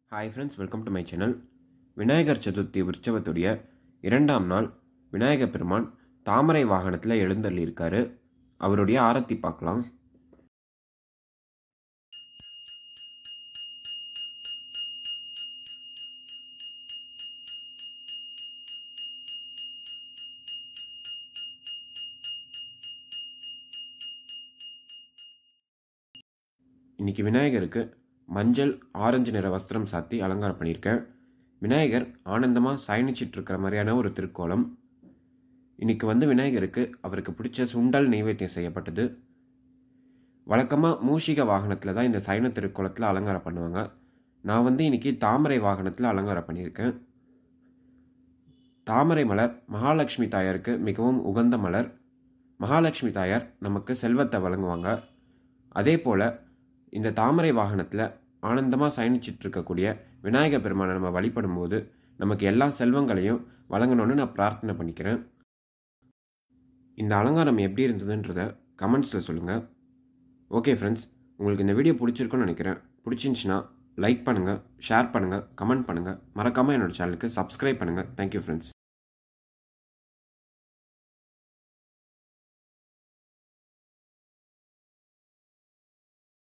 Hi friends, welcome to my channel. Vinayagar Chaturthi உற்சவத்துடைய இரண்டாம் நாள் விநாயகர் பெருமான் தாமரை வாகனத்தில் எழுந்தள்ளி இருக்காரு. அவருடைய ஆரத்தி பார்க்கலாம். இன்னைக்கு விநாயகருக்கு மஞ்சள் ஆரஞ்சு நிற வஸ்திரம் சாத்தி அலங்காரம் பண்ணியிருக்கேன். விநாயகர் ஆனந்தமாக பயணிச்சிட்டு இருக்கிற மாதிரியான ஒரு திருக்கோலம். இன்னைக்கு விநாயகருக்கு அவருக்கு பிடிச்ச சுண்டல் நைவேத்தியம் செய்யப்பட்டது. வழக்கமாக மூஷிக வாகனத்தில் தான் இந்த சைன திருக்கோலத்தில் அலங்காரம் பண்ணுவாங்க. நான் இன்னைக்கு தாமரை வாகனத்தில் அலங்காரம் பண்ணியிருக்கேன். தாமரை மலர் மகாலட்சுமி தாயாருக்கு மிகவும் உகந்த மலர். மகாலட்சுமி தாயார் நமக்கு செல்வத்தை வழங்குவாங்க. அதே போல் இந்த தாமரை வாகனத்தில் ஆனந்தமாக பயணிச்சிட்டு இருக்கக்கூடிய விநாயகர் பெருமானை நம்ம வழிபடும் போது நமக்கு எல்லா செல்வங்களையும் வழங்கணும்னு நான் பிரார்த்தனை பண்ணிக்கிறேன். இந்த அலங்காரம் எப்படி இருந்ததுன்றத கமெண்ட்ஸில் சொல்லுங்கள். ஓகே ஃப்ரெண்ட்ஸ், உங்களுக்கு இந்த வீடியோ பிடிச்சிருக்குன்னு நினைக்கிறேன். பிடிச்சிருந்துச்சுன்னா லைக் பண்ணுங்கள், ஷேர் பண்ணுங்கள், கமெண்ட் பண்ணுங்கள். மறக்காமல் என்னோடய சேனலுக்கு சப்ஸ்கிரைப் பண்ணுங்கள். Thank you friends.